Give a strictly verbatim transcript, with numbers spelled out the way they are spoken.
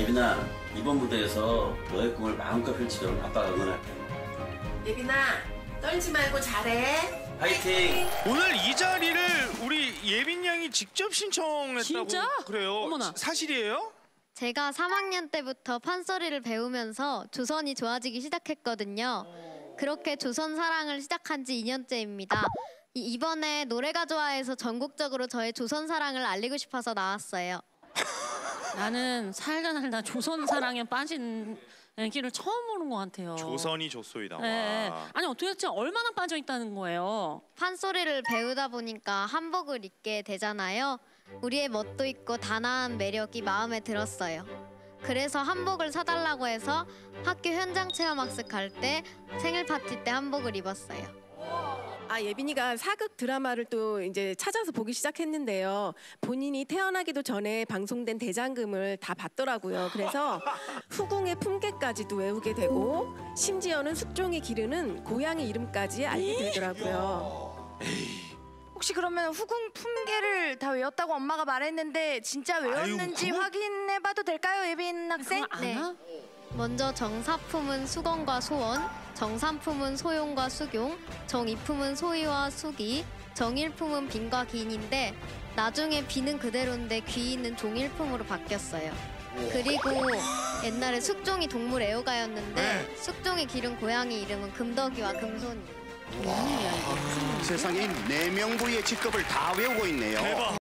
예빈아, 이번 무대에서 너의 꿈을 마음껏 펼치도록 아빠가 응원할게. 예빈아, 떨지 말고 잘해. 파이팅! 오늘 이 자리를 우리 예빈 양이 직접 신청했다고. 진짜? 그래요? 어머나. 사실이에요? 제가 삼 학년 때부터 판소리를 배우면서 조선이 좋아지기 시작했거든요. 그렇게 조선 사랑을 시작한 지 이 년째입니다. 이- 이번에 노래가 좋아해서 전국적으로 저의 조선 사랑을 알리고 싶어서 나왔어요. 나는 살다 살다 조선 사랑에 빠진 애기를 처음 보는 것 같아요. 조선이 좋소이다. 네. 와. 아니 도대체 얼마나 빠져 있다는 거예요? 판소리를 배우다 보니까 한복을 입게 되잖아요. 우리의 멋도 있고 단아한 매력이 마음에 들었어요. 그래서 한복을 사달라고 해서 학교 현장 체험학습 갈 때 생일 파티 때 한복을 입었어요. 아, 예빈이가 사극 드라마를 또 이제 찾아서 보기 시작했는데요. 본인이 태어나기도 전에 방송된 대장금을 다 봤더라고요. 그래서 후궁의 품계까지도 외우게 되고 심지어는 숙종이 기르는 고양이 이름까지 알게 되더라고요. 혹시 그러면 후궁 품계를 다 외웠다고 엄마가 말했는데 진짜 외웠는지 아유, 그거- 확인해봐도 될까요, 예빈 학생? 그거 네. 아나? 먼저 정사품은 수건과 소원, 정삼품은 소용과 수용, 정이품은 소위와 수기, 정일품은 빈과 기인인데 나중에 비는 그대로인데 귀인은 종일품으로 바뀌었어요. 그리고 옛날에 숙종이 동물 애호가였는데 숙종이 기른 고양이 이름은 금덕이와 금손이. 세상에 네 명 부의 직급을 다 외우고 있네요. 대박.